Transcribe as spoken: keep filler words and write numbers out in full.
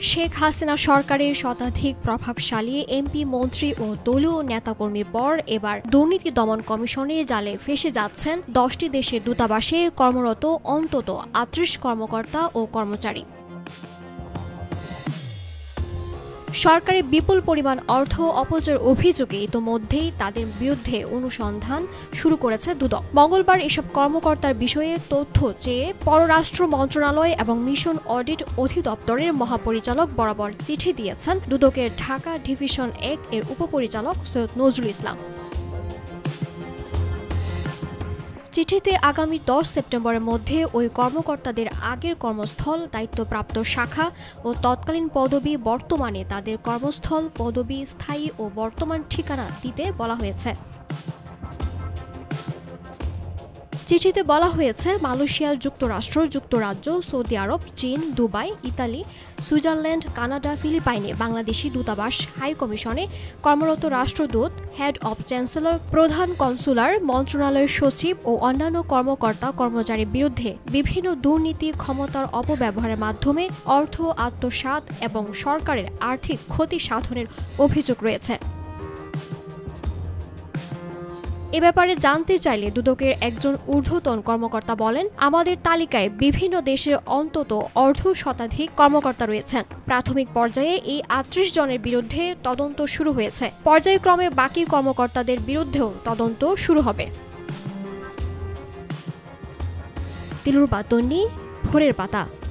শেখ হাসিনা সরকারের শতাধিক প্রভাবশালী এমপি মন্ত্রী ও দলীয় নেতাকর্মীর পর এবার দুর্নীতি দমন কমিশনের জালে ফেসে যাচ্ছেন দশটি দেশের দূতাবাসে কর্মরত অন্তত আটত্রিশ কর্মকর্তা ও কর্মচারী। সরকারের বিপুল পরিমাণ অর্থ অপচয়ের অভিযোগে ইতোমধ্যেই তাদের বিরুদ্ধে অনুসন্ধান শুরু করেছে দুদক। মঙ্গলবার এসব কর্মকর্তার বিষয়ে তথ্য চেয়ে পররাষ্ট্র মন্ত্রণালয় এবং মিশন অডিট অধিদপ্তরের মহাপরিচালক বরাবর চিঠি দিয়েছেন দুদকের ঢাকা ডিভিশন এক এর উপপরিচালক সৈয়দ নজরুল ইসলাম। চিঠিতে আগামী দশ সেপ্টেম্বরের মধ্যে ওই কর্মকর্তাদের আগের কর্মস্থল, দায়িত্বপ্রাপ্ত শাখা ও তৎকালীন পদবি, বর্তমানে তাদের কর্মস্থল, পদবি, স্থায়ী ও বর্তমান ঠিকানা দিতে বলা হয়েছে। চিঠিতে বলা হয়েছে, মালয়েশিয়া, যুক্তরাষ্ট্র, যুক্তরাজ্য, সৌদি আরব, চীন, দুবাই, ইতালি, সুইজারল্যান্ড, কানাডা, ফিলিপাইনে বাংলাদেশি দূতাবাস, হাই কমিশনে কর্মরত রাষ্ট্রদূত, হেড অব চ্যান্সেলর, প্রধান কনসুলার, মন্ত্রণালয়ের সচিব ও অন্যান্য কর্মকর্তা কর্মচারীর বিরুদ্ধে বিভিন্ন দুর্নীতি, ক্ষমতার অপব্যবহারের মাধ্যমে অর্থ আত্মসাৎ এবং সরকারের আর্থিক ক্ষতি সাধনের অভিযোগ রয়েছে। এ ব্যাপারে জানতে চাইলে দুদকের একজন ঊর্ধ্বতন কর্মকর্তা বলেন, আমাদের তালিকায় বিভিন্ন দেশের অন্তত অর্ধ শতাধিক কর্মকর্তা রয়েছেন। প্রাথমিক পর্যায়ে এই আটত্রিশ জনের বিরুদ্ধে তদন্ত শুরু হয়েছে। পর্যায়ক্রমে বাকি কর্মকর্তাদের বিরুদ্ধেও তদন্ত শুরু হবে। তিলুর বাতনি, ভোরের পাতা।